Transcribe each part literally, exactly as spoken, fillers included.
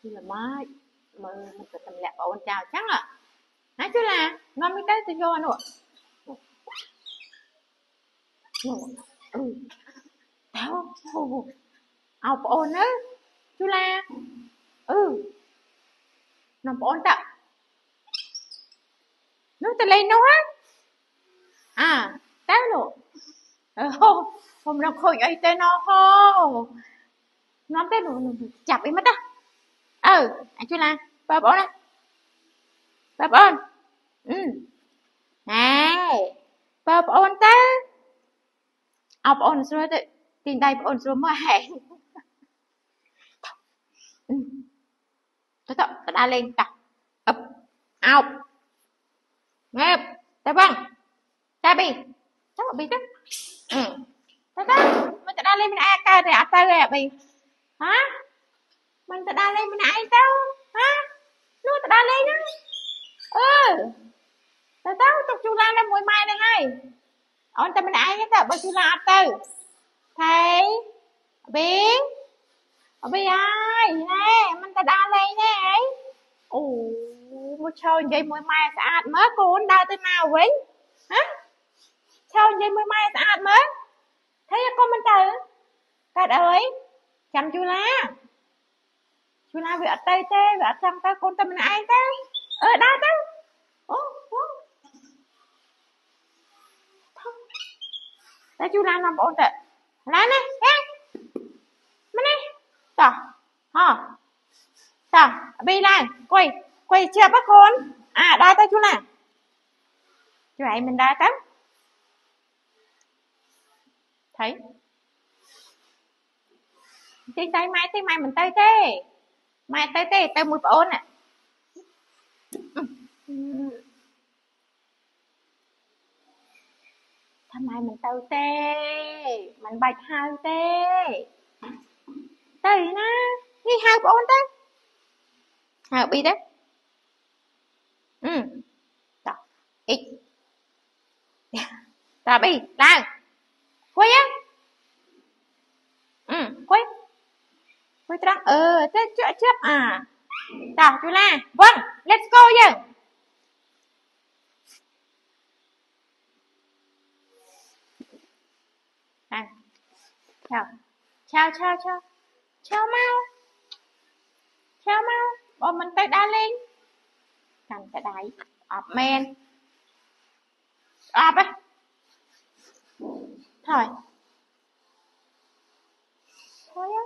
Như là mai mà mình phải tầm lẹ bảo con chào chắc là hả chứ là ngon mới cái tôi cho anh rồi. Ừ tao ao ổn á chú la ừ nó ổn tạo nó ta lên nó á à tao rồi ừ, hôm nào khôi ấy tên nó khô nó tên nó chặt đi mất á ừ anh chú la bà bỏ đây bà bỏ ừ này bà bỏ anh ta ao ổn rồi đấy tin đây ổn rồi mà hẹn ừ tao tao tao đã lên tao ập ao nghe tao vâng tao bị chắc là bị đó ừ tao tao mình tao đã lên mình ai ca thì à tao à bị hả mình tao đã lên mình ai tao hả nó tao đã lên đó ừ tao tao tao chú lan lên mùi mai này hay ông tao mình ai cái tao bao chú lan tao thấy biết bị ai nè mình tao đã lên nè ồ một chơi vậy mùi mai sạch mới cô đau tới nào vậy hả sao vậy mùi mai sạch mới thấy con mình trời cả đời chăm chú lá chú la bị ở tay tê bị ở trong tay con tâm mình ai tao ờ đau tao ô ô tao chú la nằm ổn tệ lá này nghe mình này tao hả tao bị này quay quay chưa bắt con à đau tao chú la chú ấy mình đau tao thấy trên tay mai tay mai mình tay tê mai tay tê tay mũi ổn nèทำไมmình tao tê mình bạch hai tê tê na đi hai ổn tê hai bị đấy ừ đó ít ta bị lan quay á ừ quay quay trắng ờ thế chữa trước à tao chú la vâng let's go chứ à chào chào chào chào chào mau chào mau bọn mình tay đá lên cầm cái đáy ọp men ọp á thôi thôi á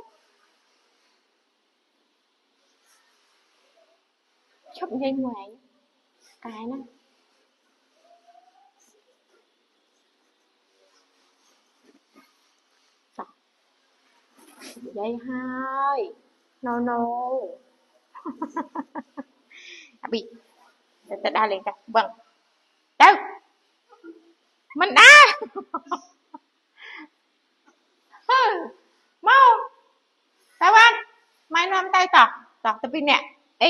chụp dây ngoài cái nó dây hai no no bị ta đa lên ta vâng đâu mình đá mau tao ăn mày nắm tay tỏ tỏ tập pin nè ê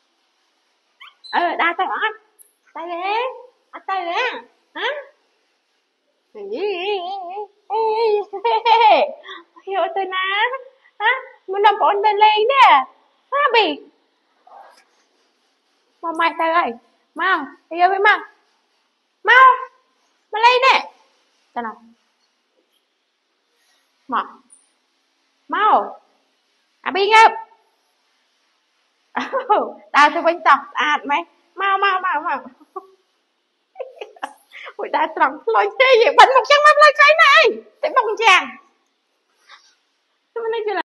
ờ đa tao ăn tay đấy ăn tay đấy hả hiểu tôi ná hả mình làm bọn bên lên nè hả bị mau mày tay ơi mau hiểu với mau mau mà lên nè tao nào mau mau à bi ngập tao tôi quanh tọc à mày mau mau mau mau ôi ta trồng lôi chơi gì bắn một chân mắt lôi cây